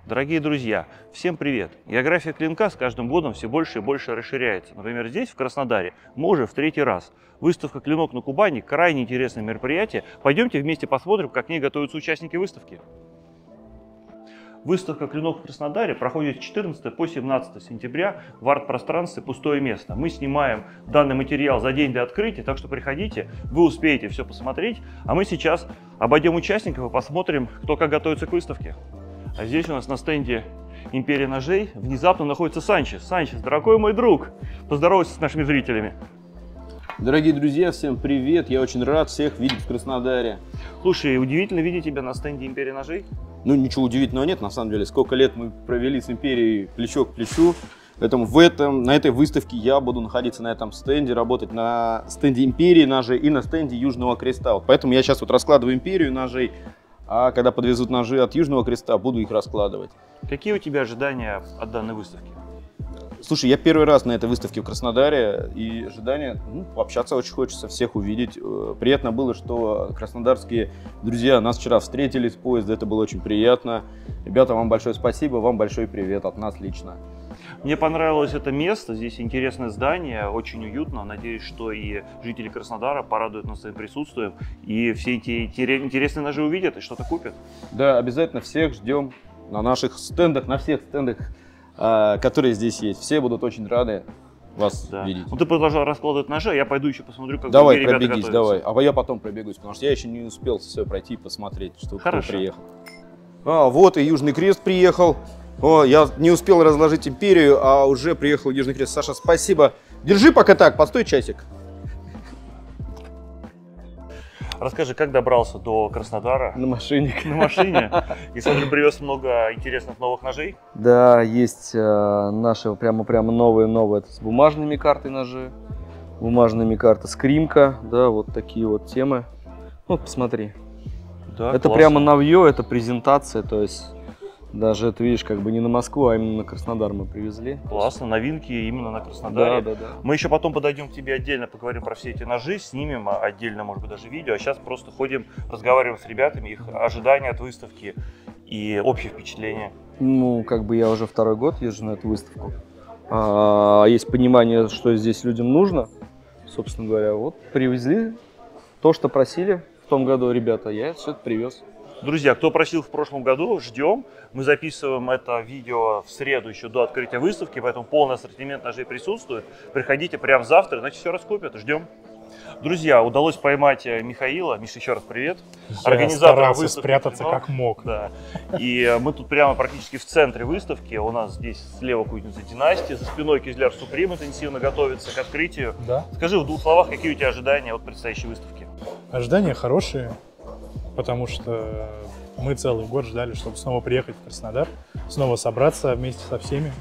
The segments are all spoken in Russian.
Дорогие друзья, всем привет! География клинка с каждым годом все больше и больше расширяется. Например, здесь, в Краснодаре, мы уже в третий раз. Выставка «Клинок на Кубани» – крайне интересное мероприятие. Пойдемте вместе посмотрим, как к ней готовятся участники выставки. Выставка «Клинок в Краснодаре» проходит с 14 по 17 сентября в арт-пространстве «Пустое место». Мы снимаем данный материал за день до открытия, так что приходите, вы успеете все посмотреть. А мы сейчас обойдем участников и посмотрим, кто как готовится к выставке. А здесь у нас на стенде «Империя ножей» внезапно находится Санчес. Санчес, дорогой мой друг, поздоровайся с нашими зрителями. Дорогие друзья, всем привет! Я очень рад всех видеть в Краснодаре. Слушай, удивительно видеть тебя на стенде «Империя ножей». Ну, ничего удивительного нет, на самом деле. Сколько лет мы провели с Империей плечо к плечу. Поэтому на этой выставке я буду находиться на этом стенде, работать на стенде Империи ножей и на стенде Южного Креста. Вот поэтому я сейчас вот раскладываю Империю ножей, а когда подвезут ножи от Южного Креста, буду их раскладывать. Какие у тебя ожидания от данной выставки? Слушай, я первый раз на этой выставке в Краснодаре, и ожидания, пообщаться очень хочется, всех увидеть. Приятно было, что краснодарские друзья нас вчера встретили с поезда, это было очень приятно. Ребята, вам большое спасибо, вам большой привет от нас лично. Мне понравилось это место, здесь интересное здание, очень уютно. Надеюсь, что и жители Краснодара порадуют нас своим присутствием, и все эти интересные ножи увидят и что-то купят. Да, обязательно всех ждем на наших стендах, на всех стендах, которые здесь есть. Все будут очень рады вас видеть. Ну, ты продолжал раскладывать ножи, а я пойду еще посмотрю, как давай, ребята пробегись, готовятся. давай. А я потом пробегусь, потому что я еще не успел все пройти и посмотреть, что кто приехал. Вот и Южный Крест приехал. О, я не успел разложить Империю, а уже приехал Южный Крест. Саша, спасибо. Держи пока так, постой часик. Расскажи, как добрался до Краснодара? На машине. На машине? И смотрю, привез много интересных новых ножей? Да, есть наши прямо новые, это с бумажными картой ножи, бумажными карты скримка, да, вот такие вот темы. Вот, посмотри. Да, это классно. Прямо новье, это презентация, то есть даже это, видишь, как бы не на Москву, а именно на Краснодар мы привезли. Классно, новинки именно на Краснодаре. Да. Мы еще потом подойдем к тебе отдельно, поговорим про все эти ножи, снимем отдельно, может быть, даже видео. А сейчас просто ходим, разговариваем с ребятами, их ожидания от выставки и общее впечатление. Ну, как бы я уже второй год езжу на эту выставку. Есть понимание, что здесь людям нужно. Собственно говоря, вот привезли то, что просили в том году ребята, я все это привез. Друзья, кто просил в прошлом году, ждем. Мы записываем это видео в среду еще до открытия выставки, поэтому полный ассортимент ножей присутствует. Приходите прямо завтра, иначе все раскупят. Ждем. Друзья, удалось поймать Михаила. Миша, еще раз привет. Организатор выставки спрятаться как мог. Да. И мы тут прямо практически в центре выставки. У нас здесь слева кузница Династии, за спиной Кизляр Суприм интенсивно готовится к открытию. Да. Скажи в двух словах, какие у тебя ожидания от предстоящей выставки? Ожидания хорошие, потому что мы целый год ждали, чтобы снова приехать в Краснодар, снова собраться вместе со всеми.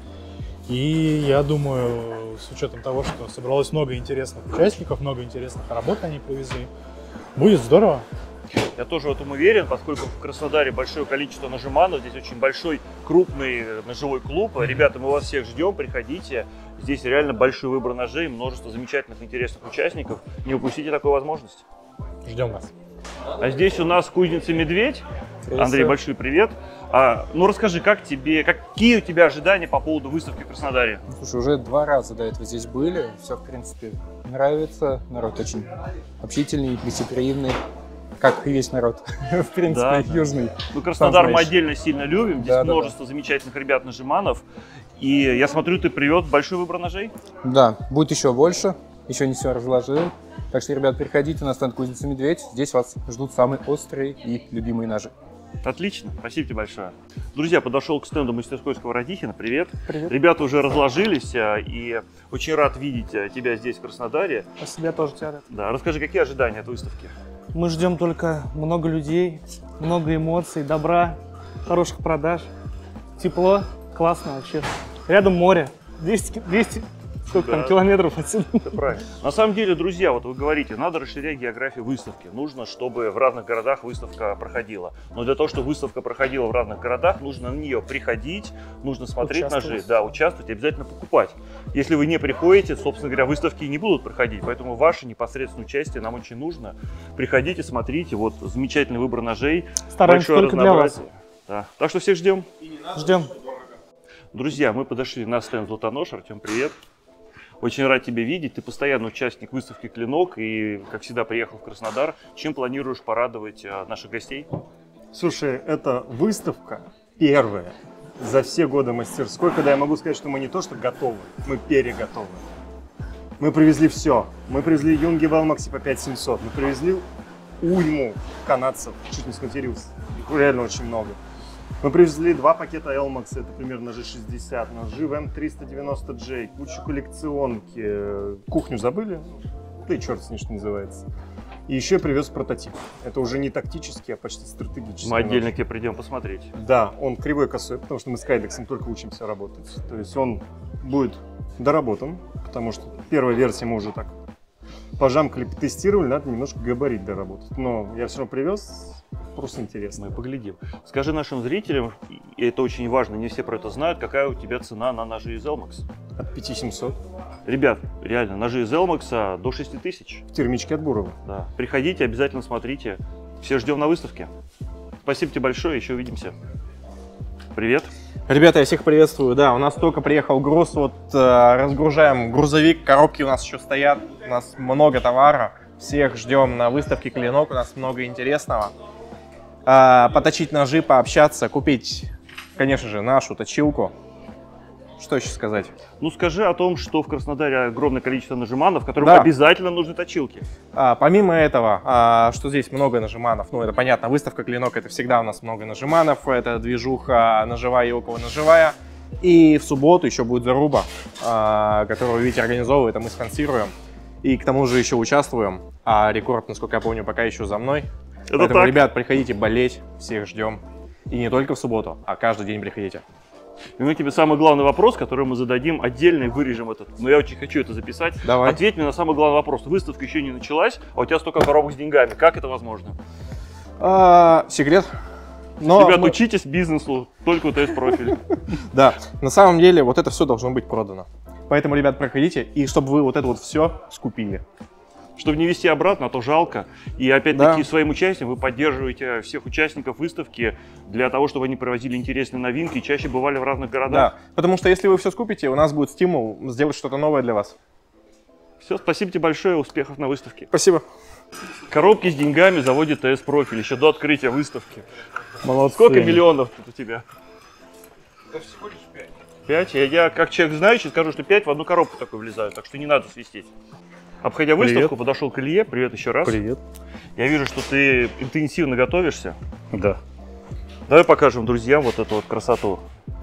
И я думаю, с учетом того, что собралось много интересных участников, много интересных работ они привезли, будет здорово. Я тоже в этом уверен, поскольку в Краснодаре большое количество ножеманов, здесь очень большой, крупный ножевой клуб. Ребята, мы вас всех ждем, приходите. Здесь реально большой выбор ножей, множество замечательных, интересных участников. Не упустите такую возможность. Ждем вас. А здесь у нас кузница Медведь. Андрей, большой привет. Ну расскажи, какие у тебя ожидания по поводу выставки в Краснодаре? Слушай, уже 2 раза до этого здесь были, все в принципе нравится, народ очень общительный, гостеприимный, как и весь народ, в принципе, южный. Ну, Краснодар мы отдельно сильно любим, здесь множество замечательных ребят-ножеманов, и я смотрю, ты привез большой выбор ножей? Да, будет еще больше, еще не все разложил, так что, ребят, приходите на стенд Кузница Медведь, здесь вас ждут самые острые и любимые ножи. Отлично, спасибо тебе большое. Друзья, подошел к стенду мастерской Сковородихина. Привет. Привет. Ребята уже разложились, и очень рад видеть тебя здесь, в Краснодаре. Спасибо, я тоже тебя рад. Да, расскажи, какие ожидания от выставки? Мы ждем только много людей, много эмоций, добра, хороших продаж, тепло, классно вообще. Рядом море, 200 сколько там километров отсюда. Это правильно. На самом деле, друзья, вот вы говорите, надо расширять географию выставки. Нужно, чтобы в разных городах выставка проходила. Но для того, чтобы выставка проходила в разных городах, нужно на нее приходить, нужно смотреть ножи, да, участвовать, обязательно покупать. Если вы не приходите, собственно говоря, выставки не будут проходить. Поэтому ваше непосредственное участие нам очень нужно. Приходите, смотрите, вот замечательный выбор ножей, стараемся большое только для вас. Да. Так что всех ждем. Ждем. Друзья, мы подошли на стенд «Золотонож». Артем, привет. Очень рад тебя видеть. Ты постоянный участник выставки «Клинок» и, как всегда, приехал в Краснодар. Чем планируешь порадовать наших гостей? Слушай, это выставка первая за все годы мастерской, когда я могу сказать, что мы не то что готовы, мы переготовы. Мы привезли все. Мы привезли юнги в Элмаксе по 5700. Мы привезли уйму канадцев, чуть не сматерился. Их реально очень много. Мы привезли 2 пакета Элмакса, это примерно ножи 60, ножи в М390J, кучу коллекционки. Кухню забыли? Да и черт с ней, что называется. И еще я привез прототип. Это уже не тактический, а почти стратегический. Мы отдельно к тебе придем посмотреть. Да, он кривой косой, потому что мы с Кайдексом только учимся работать. То есть он будет доработан, потому что первая версия мы уже так пожамкали, тестировали, надо немножко габарит доработать. Но я все равно привез, просто интересно. Мы поглядим. Скажи нашим зрителям, и это очень важно, не все про это знают, какая у тебя цена на ножи из Элмакс? От 5700. Ребят, реально, ножи из Элмакса до 6000. В термичке от Бурова. Да. Приходите, обязательно смотрите. Все ждем на выставке. Спасибо тебе большое, еще увидимся. Привет. Ребята, я всех приветствую. Да, у нас только приехал груз, вот разгружаем грузовик, коробки у нас еще стоят, у нас много товара. Всех ждем на выставке «Клинок», у нас много интересного. Поточить ножи, пообщаться, купить, конечно же, нашу точилку. Что еще сказать? Ну скажи о том, что в Краснодаре огромное количество нажиманов, которым Да. обязательно нужны точилки. Помимо этого, что здесь много нажиманов, ну это понятно, выставка «Клинок» — это всегда у нас много нажиманов, это движуха ножевая и околоножевая. И в субботу еще будет заруба, которую Витя организовывает, а мы спонсируем. И к тому же еще участвуем, а рекорд, насколько я помню, пока еще за мной. Это Поэтому, так. ребят, приходите болеть, всех ждем. И не только в субботу, а каждый день приходите. И мы тебе самый главный вопрос, который мы зададим отдельно и вырежем этот. Но я очень хочу это записать. Давай. Ответь мне на самый главный вопрос. Выставка еще не началась, а у тебя столько коробок с деньгами. Как это возможно? Секрет. Но Ребят, мы- учитесь бизнесу, только ТС профиль. Да, на самом деле вот это все должно быть продано. Поэтому, ребят, проходите, и чтобы вы вот это вот все скупили. Чтобы не вести обратно, а то жалко. И опять-таки Да. своим участием вы поддерживаете всех участников выставки для того, чтобы они привозили интересные новинки и чаще бывали в разных городах. Да, потому что если вы все скупите, у нас будет стимул сделать что-то новое для вас. Все, спасибо тебе большое, успехов на выставке. Спасибо. Коробки с деньгами заводит ТС профиль еще до открытия выставки. Молодцы. Сколько миллионов тут у тебя? Да всего лишь 5. 5? Я как человек знающий скажу, что 5 в одну коробку такой влезают, так что не надо свистеть. Обходя выставку, подошел к Илье. Привет еще раз. Привет. Я вижу, что ты интенсивно готовишься. Да. Давай покажем друзьям вот эту вот красоту.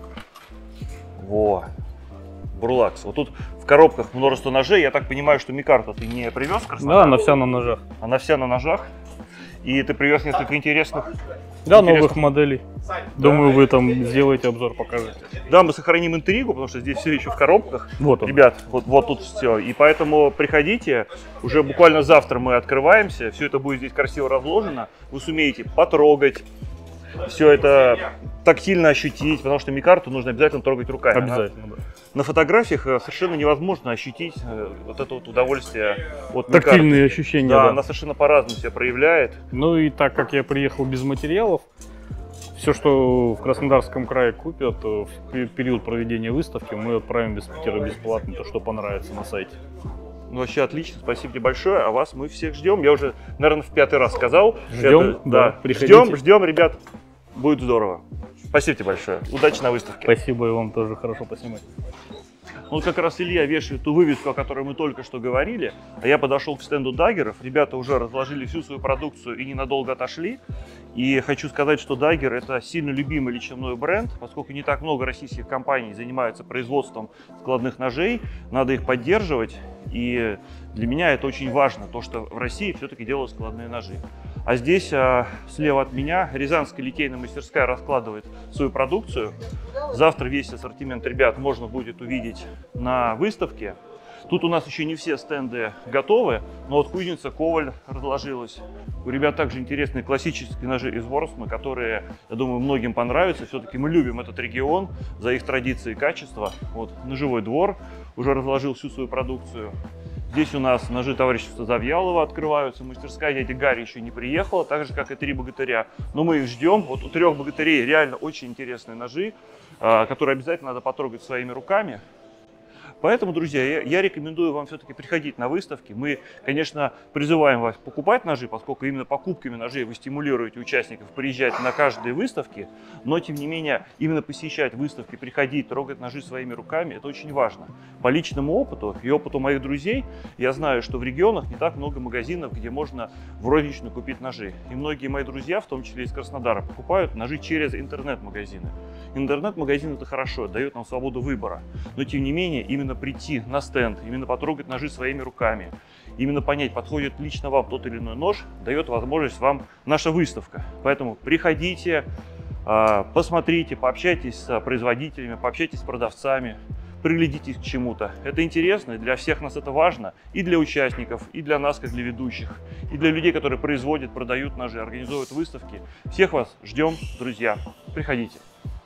Во. Бурлакс. Вот тут в коробках множество ножей. Я так понимаю, что микарту ты не привез в Краснодар? Да, она вся на ножах. Она вся на ножах. И ты привез несколько интересных. Да, Интересно. новых моделей. Думаю, вы там сделаете обзор, покажете. Да, мы сохраним интригу, потому что здесь все еще в коробках. Вот он. Ребят, вот тут все. И поэтому приходите. Уже буквально завтра мы открываемся. Все это будет здесь красиво разложено. Вы сумеете потрогать. Все это тактильно ощутить, потому что микарту нужно обязательно трогать руками. Обязательно, да. На фотографиях совершенно невозможно ощутить вот это вот удовольствие от микарты. Тактильные ощущения, Да, да. она совершенно по-разному себя проявляет. Ну и так как я приехал без материалов, все, что в Краснодарском крае купят в период проведения выставки, мы отправим без Питера бесплатно, то, что понравится на сайте. Ну, вообще отлично, спасибо тебе большое. А вас мы всех ждем. Я уже, наверное, в 5-й раз сказал. Ждем, да, приходите. Ждем, ребят. Будет здорово. Спасибо тебе большое. Удачи на выставке. Спасибо, и вам тоже хорошо поснимать. Ну, как раз Илья вешает ту вывеску, о которой мы только что говорили. А я подошел к стенду Даггеров. Ребята уже разложили всю свою продукцию и ненадолго отошли. И хочу сказать, что Dagger — это сильно любимый лично мной бренд, поскольку не так много российских компаний занимаются производством складных ножей, надо их поддерживать. И для меня это очень важно, то, что в России все-таки делают складные ножи. А здесь слева от меня Рязанская литейная мастерская раскладывает свою продукцию. Завтра весь ассортимент ребят можно будет увидеть на выставке. Тут у нас еще не все стенды готовы, но вот кузница Коваль разложилась. У ребят также интересные классические ножи из Ворсмы, которые, я думаю, многим понравятся. Все-таки мы любим этот регион за их традиции и качество. Вот ножевой двор уже разложил всю свою продукцию. Здесь у нас ножи товарищества Завьялова открываются. Мастерская дяди Гарри еще не приехала, так же, как и 3 богатыря. Но мы их ждем. Вот у 3 богатырей реально очень интересные ножи, которые обязательно надо потрогать своими руками. Поэтому, друзья, я рекомендую вам все-таки приходить на выставки. Мы, конечно, призываем вас покупать ножи, поскольку именно покупками ножей вы стимулируете участников приезжать на каждые выставки. Но, тем не менее, именно посещать выставки, приходить, трогать ножи своими руками – это очень важно. По личному опыту и опыту моих друзей я знаю, что в регионах не так много магазинов, где можно в розничную купить ножи. И многие мои друзья, в том числе из Краснодара, покупают ножи через интернет-магазины. Интернет-магазин – это хорошо, дает нам свободу выбора. Но, тем не менее, именно прийти на стенд, именно потрогать ножи своими руками, именно понять, подходит лично вам тот или иной нож, дает возможность вам наша выставка. Поэтому приходите, посмотрите, пообщайтесь с производителями, пообщайтесь с продавцами, приглядитесь к чему-то. Это интересно, и для всех нас это важно, и для участников, и для нас, как для ведущих, и для людей, которые производят, продают ножи, организуют выставки. Всех вас ждем, друзья. Приходите.